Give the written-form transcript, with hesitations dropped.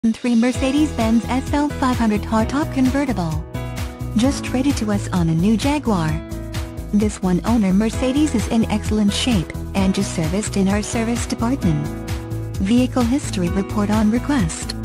2003 Mercedes-Benz SL 500 hardtop convertible. Just traded to us on a new Jaguar. This one-owner Mercedes is in excellent shape, and just serviced in our service department. Vehicle history report on request.